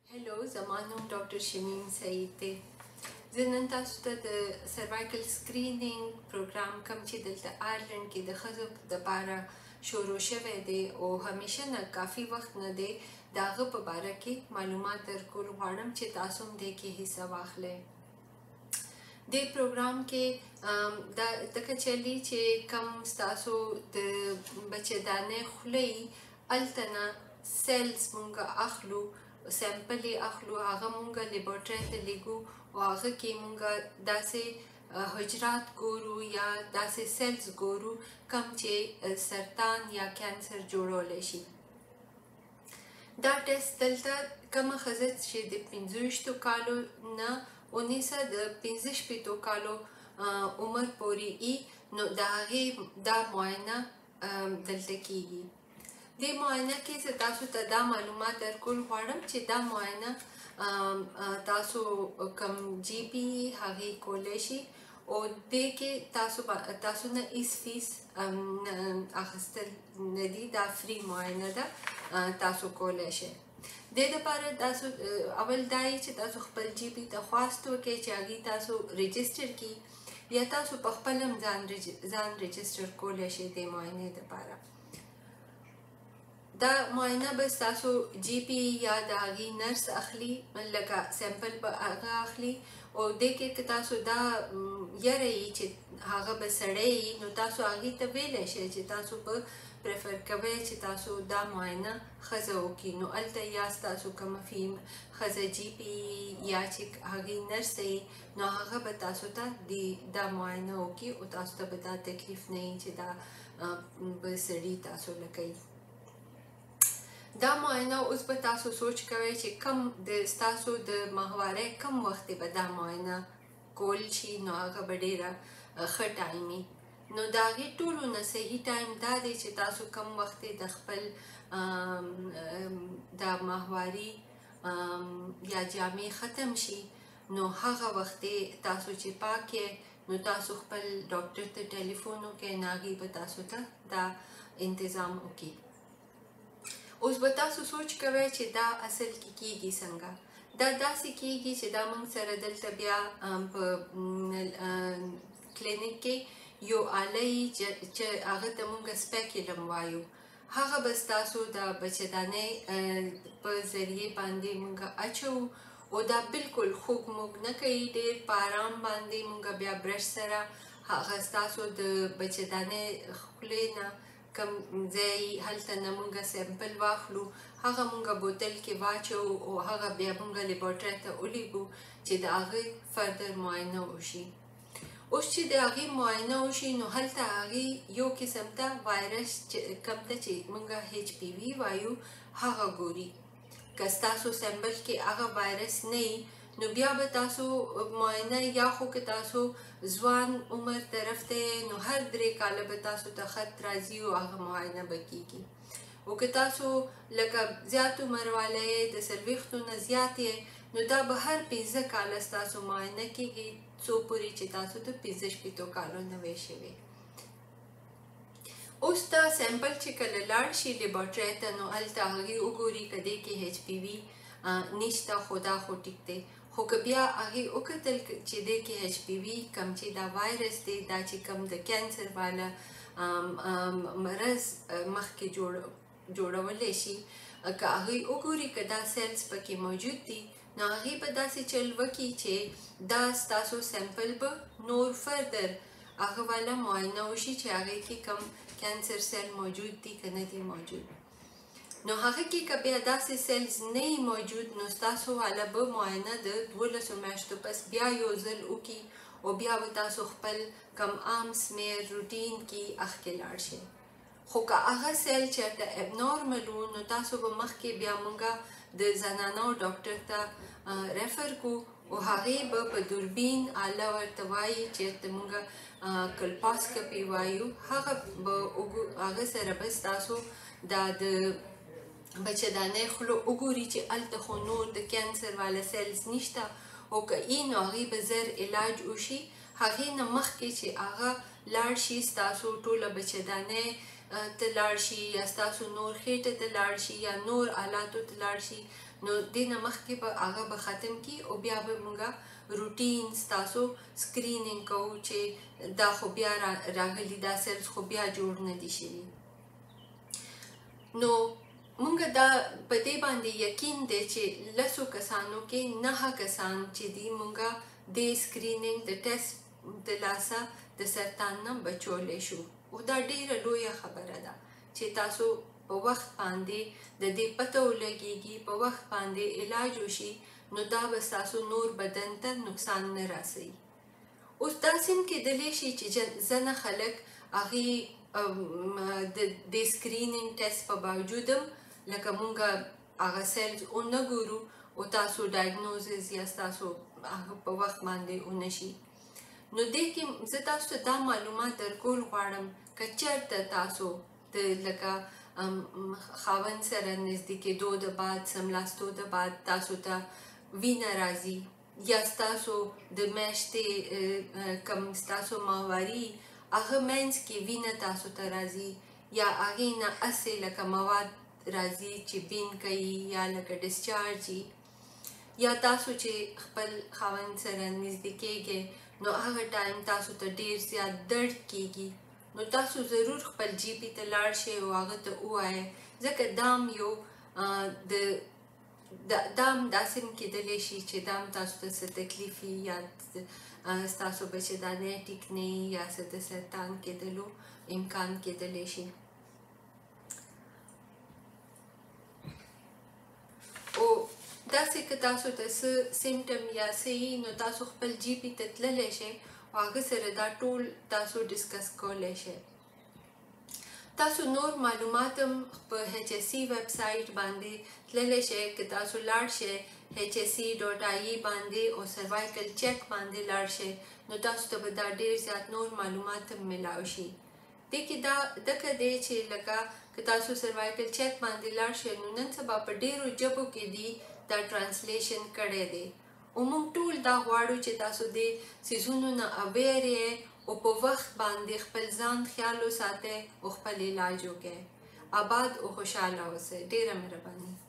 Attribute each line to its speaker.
Speaker 1: Hello, زما نوم ډاکټر شمیم سعید دی. زه نن تاسو ته د سروایکل سکرینینګ پروګرام کوم چې دلته آیرلند کې د ښځو دپاره شروع شوی دی او همیشه نه کافي وخت نه دی د هغه په باره کې معلومات درکول غواړم چې تاسو هم دې کې حصه واخلئ. دې پروګرام کې دغه چلی چې کوم ستاسو د بچه‌دانۍ خوله یي هلته نه سیلز مونږ اخلو، سیمپل یې اخلو، هغه مونږ لیبارټرۍ ته لیږو او هغه کې مونږ داسې حجرات ګورو یا داسې سیلز ګورو کوم چې سرطان یا کینسر جوړولی شي. دا ټیسټ دلته کومه ښځه چې د 25 کالو نه ونیسه د 65 کالو عمر پورې ای نو د هغې دا معاینه دلته کیږي. دې معاینه کې زه تاسو ته دا معلومات درکول غواړم چې دا معاینه تاسو کوم جی پی هغې کولی شي او دې کې تاسو نه هیڅ فیس اخیستل نه دي، دا فری معاینه ده، تاسو کولی شئ. دې دپاره تاسو اول دا یې چې تاسو خپل جی پي ته خواست وکړئ چې هغې تاسو رجسټر کړي یا تاسو په خپل هم ځان رجسټر کولی شئ دې معاینې دپاره. دا معاینه به ستاسو جی پی یا د هغې نرس اخلي، لکه سیمپل به هغه اخلي او دې کې که تاسو دا یره یي چې هغه به سړی یي نو تاسو هغې ته ویلی شئ چې تاسو به پریفر کوئ چې تاسو دا معاینه ښځه وکړي. نو هلته یا ستاسو کومه ښځه جی پي یا چې هغې نرس یي نو هغه به تاسو ته دا معاینه وکړي او تاسو ته به دا تکلیف نه وي چې دا به سړي تاسو له کوي. دا معاینه اوس به تاسو سوچ کوئ چې کم د ستاسو د ماهوارۍ کم وخت به دا معاینه کول شي نو هغه به ډېره ښه ټایم وي. نو د هغې ټولو نه صحیح ټایم دا دی چې تاسو کم وخت د خپل دا ماهواري یا جامې ختم شي نو هغه وخت تاسو چې پاک یې نو تاسو خپل ډاکټر ته ټلیفون وکړئ نو هغې به تاسو ته دا انتظام وکړي. اوس به تاسو سوچ کوئ چې دا اصل کې کیږي څنګه. دا داسې کیږي چې دا موږ سره دلته بیا په کلینیک کې یو آله یي چې هغه ته موږ سپیکولم وایو. هغه به ستاسو د بچه‌دانۍ په ذریعې باندې موږ اچوو او دا بالکل خوږ موږ نه کوي، ډېر په ارام باندې موږ بیا برش سره هغه ستاسو د بچه‌دانۍ خولې نه کوم ځای هلته نه موږ سیمپل واخلو، هغه موږ بوتل کې واچوو او هغه بیا موږ لیبارټرۍ ته ولیږو چې د هغې فردر معاینه وشي. اوس چې د هغې معاینه وشي نو هلته هغې یو قسم ته وایرس کوم ته چې موږ ایچ پی وي وایو هغه ګوري. که ستاسو سیمپل کې هغه وایرس نه وي نو بیا به تاسو معاینه یا خو که تاسو ځوان عمر طرف ته نو هر 3 کاله به تاسو ته خط راځي او هغه معاینه به کیږي. او که تاسو لکه زیات عمر والی د 40 نه زیات یې نو دا به هر 15 کاله ستاسو معاینه کیږي څو پورې چې تاسو د 65 کالو نه وی شوي. اوس دا سیمپل چې کله لاړ شي لیبارټرۍ ته نو هلته هغې وګوري که دې کې ایچ پی وي نشته خو دا خو ټیک دی. خو که بیا هغې وکتل چې دې کې ایچ پی وي کوم چې دا وایرس دی دا چې کوم د کینسر والا مرض مخکې جوړولی شي، که هغې وګوري که دا سیلز پکې موجود دي نو هغې به داسې چل وکړي چې دا ستاسو سیمپل به نور فردر هغه والا معاینه وشي چې هغې کې کوم کینسر سیل موجود دي که نه دي موجود. نو هغه کې که بیا داسې سیلز نه وي موجود نو ستاسو والا به معاینه د 12 میاشتو پس بیا یو ځل وکړي او بیا به تاسو خپل کم عام سمیر روټین کې اخکې لاړ شئ. خو که هغه سیل چېرته ابنارمل و نو تاسو به مخکې بیا موږ د زنانو ډاکټر ته ریفر کو او هغې به په دوربین آله ورته وایي چېرته موږ کلپاسکپي وایو، هغه سره به ستاسو دا د بچه‌دانۍ خوله وګوري چې هلته خو نور د کینسر والا سیلز نشته او که ای نو هغې به زر علاج وشي. هغې نه مخکې چې هغه لاړ شي ستاسو ټوله بچه‌دانۍ ته لاړ شي یا ستاسو نور خېټه ته لاړ شي یا نور آلاتو ته لاړ شي نو دې نه مخکې به هغه به ختم کي او بیا به مونږه روټین ستاسو سکرینینګ کوو چې دا خو بیا راغلي دا سیلز خو بیا جوړ نه دي شوي نو مونږ دا په دې باندې یقین دی چې لسو کسانو کې 9 کسان چې دي مونږه د سکرینینګ د ټیسټ د لاسه د سرطان نه بچولی شو او دا ډیره لویه خبره ده چې تاسو په وخت باندې د دې پته ولګیږي په وخت باندې علاج وشي نو دا به ستاسو نور بدن ته نقصان نه رسوي اوس داسې هم کیدلی شي چې ځینې خلک هغې د سکرینینګ ټیسټ په باوجود هم لکه مونږه هغه سیلز ونه ګورو او تاسو ډایګنوزز یا ستاسو هغه په وخت باندې ونه شي نو دې کې زه تاسو ته دا معلومات درکول غواړم که چېرته تاسو د لکه خاوند سره نږدې کېدو د بعد سملاستو د بعد تاسو ته وینه راځي یا ستاسو د میاشتې کم ستاسو ماهواري هغه منځ کې وینه تاسو ته راځي یا هغې نه هسې لکه مواد راځي چې بین کوي یا لکه ډسچارج یا تاسو چې خپل خاوند سره نږدې کېږئ نو هغه ټایم تاسو ته ډیر زیات درد کیږي نو تاسو ضرور خپل جی پی ته لاړ شئ او هغه ته ووایئ ځکه دام یو دام داسې هم کیدلی شي چې دام تاسو ته څه تکلیف وي یا ستاسو بچه دانې ټیک نه وي یا څه د سرطان کېدلو امکان کېدلی شي او داسې که تاسو ته څه سیمټم یا څه وي نو تاسو خپل جی پی ته تللی شئ او هغه سره دا ټول تاسو ډسکس کولی شئ تاسو نور معلومات هم په ایچ اس سی ویب سایټ باندې تللی شئ که تاسو لاړ شئ hsc.ie باندې او سروایکل چیک باندې لاړ شئ نو تاسو ته به دا ډیر زیات نور معلومات هم ملاو شي دې کې دا دکه دی چې لکه که تاسو سروایکل چیک باندې لاړ شئ نو نن سبا په ډیرو ژبو کې دي دا ټرانسلیشن کړی دی او موږ ټول دا غواړو چې تاسو دې څیزونو نه اویر یې او په وخت باندې خپل ځان خیال وساتئ او خپل علاج وکړئ آباد او خوشحاله اوسئ ډیره مهرباني